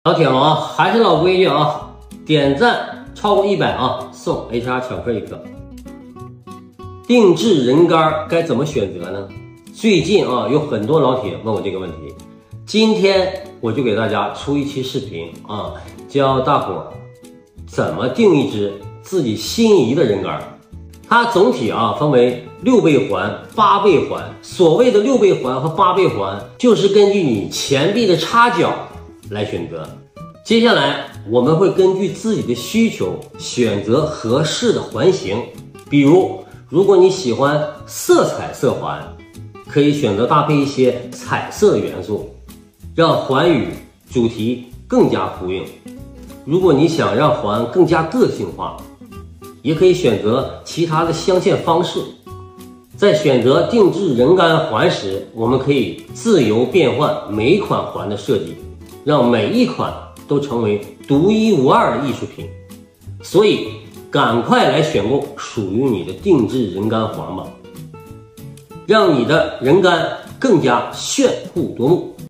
老铁们啊，还是老规矩啊，点赞超过100啊，送 HR 巧克力一个。定制人干该怎么选择呢？最近啊，有很多老铁问我这个问题，今天我就给大家出一期视频啊，教大伙怎么定一支自己心仪的人干。它总体啊分为6倍环、8倍环。所谓的6倍环和8倍环，就是根据你钱币的插角来选择。接下来我们会根据自己的需求选择合适的环型。比如果你喜欢色彩色环，可以选择搭配一些彩色的元素，让环与主题更加呼应。如果你想让环更加个性化，也可以选择其他的镶嵌方式。在选择定制人干环时，我们可以自由变换每款环的设计，让每一款都成为独一无二的艺术品。所以赶快来选购属于你的定制人干环吧，让你的人干更加炫酷夺目。